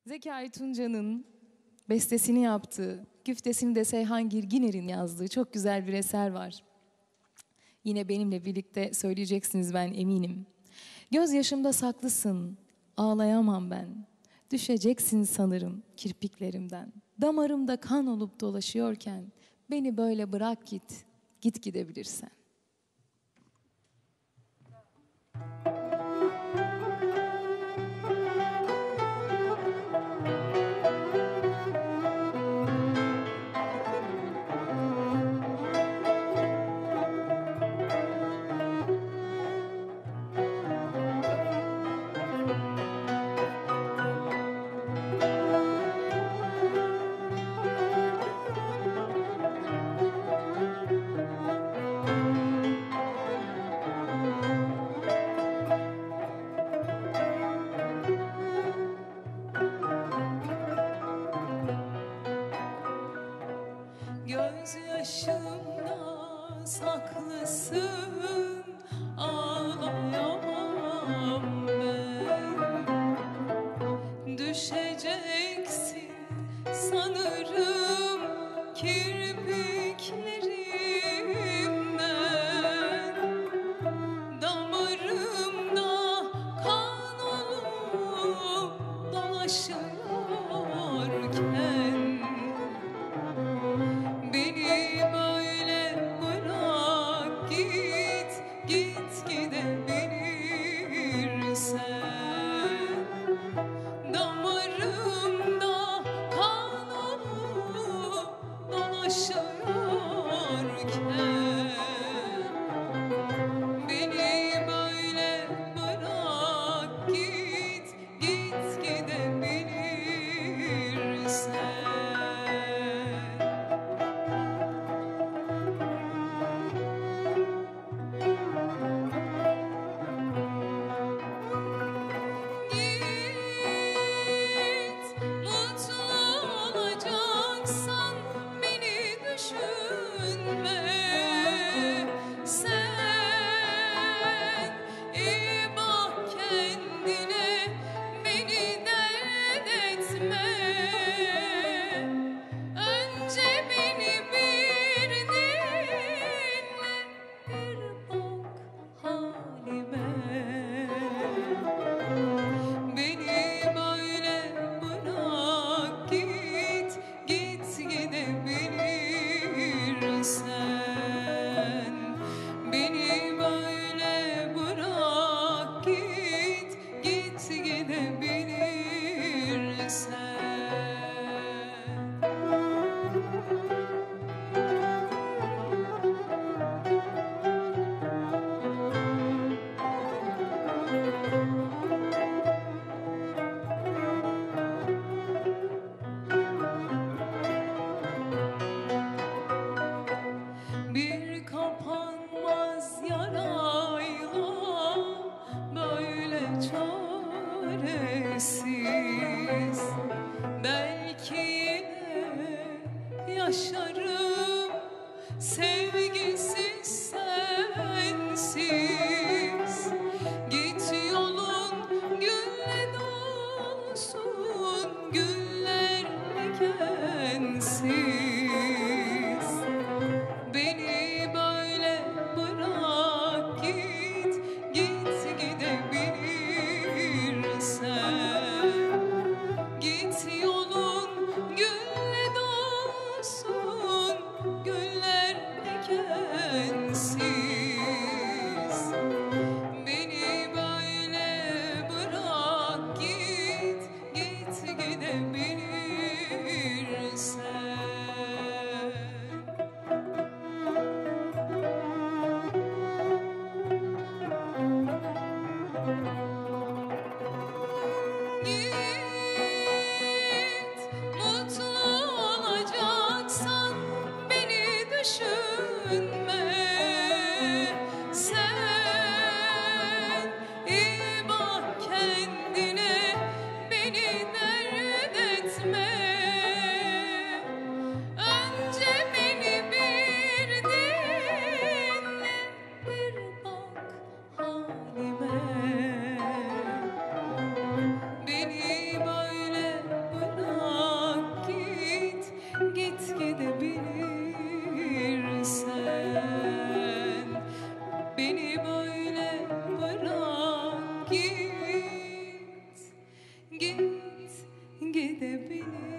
Zekai Tunca'nın bestesini yaptığı, güftesini de Seyhan Girginer'in yazdığı çok güzel bir eser var. Yine benimle birlikte söyleyeceksiniz, ben eminim. Gözyaşımda saklısın, ağlayamam ben. Düşeceksin sanırım kirpiklerimden. Damarımda kan olup dolaşıyorken beni böyle bırak git, git gidebilirsen. Gözyaşımda saklısın, ağlayamam ben. Düşeceksin sanırım kirpiklerimden. Damarımda kan olup dolaşıyorken beni böyle bırak git, git gidebilirsen. Damarımda kan olup dolaşıyorken beni böyle bırak git, git gidebilirsen. Bir kapanmaz yarayla böyle çaresiz, belki yine yaşarım sevgisiz, sensiz. Git yolun gülle dolsun, güller dikensiz. Beni böyle bırak git, git gidebilirsen. Git yolun gülle dolsun, güller dikensiz. Beni böyle bırak git, git gidebilirsen. hepiniz